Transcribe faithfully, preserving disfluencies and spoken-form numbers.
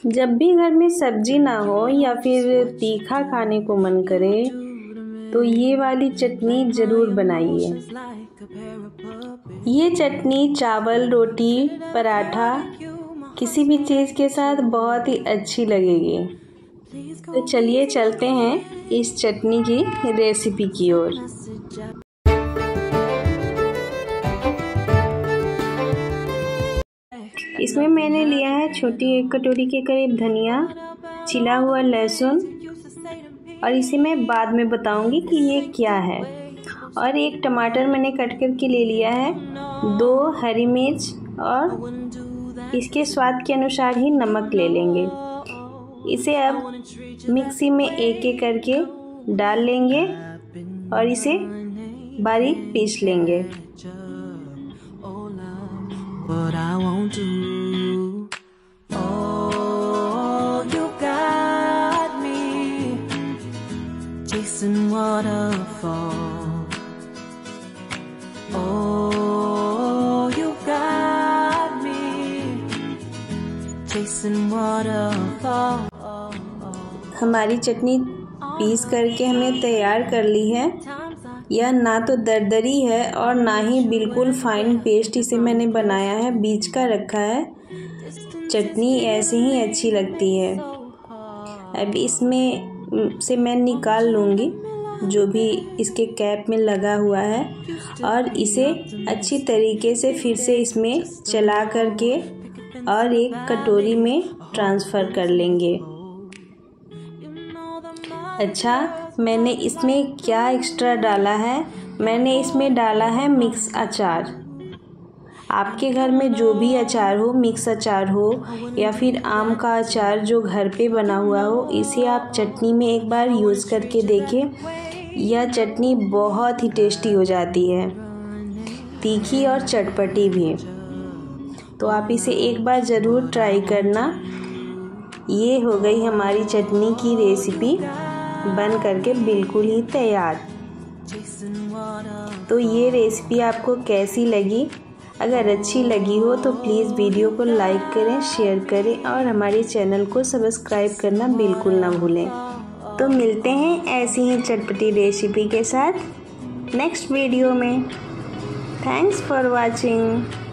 जब भी घर में सब्जी ना हो या फिर तीखा खाने को मन करे तो ये वाली चटनी ज़रूर बनाइए। ये चटनी चावल, रोटी, पराठा किसी भी चीज़ के साथ बहुत ही अच्छी लगेगी। तो चलिए चलते हैं इस चटनी की रेसिपी की ओर। इसमें मैंने लिया है छोटी एक कटोरी के करीब धनिया, छिला हुआ लहसुन, और इसे मैं बाद में बताऊंगी कि ये क्या है। और एक टमाटर मैंने कट करके ले लिया है, दो हरी मिर्च, और इसके स्वाद के अनुसार ही नमक ले लेंगे। इसे अब मिक्सी में एक एक करके डाल लेंगे और इसे बारीक पीस लेंगे। But I won't do. Oh, you got me chasing waterfall. Oh, you got me chasing waterfall. हमारी चटनी पीस करके हमने तैयार कर ली है। यह ना तो दरदरी है और ना ही बिल्कुल फाइन पेस्ट इसे मैंने बनाया है, बीच का रखा है। चटनी ऐसे ही अच्छी लगती है। अब इसमें से मैं निकाल लूँगी जो भी इसके कैप में लगा हुआ है और इसे अच्छी तरीके से फिर से इसमें चला करके और एक कटोरी में ट्रांसफ़र कर लेंगे। अच्छा, मैंने इसमें क्या एक्स्ट्रा डाला है? मैंने इसमें डाला है मिक्स अचार। आपके घर में जो भी अचार हो, मिक्स अचार हो या फिर आम का अचार जो घर पे बना हुआ हो, इसे आप चटनी में एक बार यूज़ करके देखें। यह चटनी बहुत ही टेस्टी हो जाती है, तीखी और चटपटी भी। तो आप इसे एक बार ज़रूर ट्राई करना। ये हो गई हमारी चटनी की रेसिपी बन करके बिल्कुल ही तैयार। तो ये रेसिपी आपको कैसी लगी? अगर अच्छी लगी हो तो प्लीज़ वीडियो को लाइक करें, शेयर करें और हमारे चैनल को सब्सक्राइब करना बिल्कुल ना भूलें। तो मिलते हैं ऐसी ही चटपटी रेसिपी के साथ नेक्स्ट वीडियो में। Thanks for watching.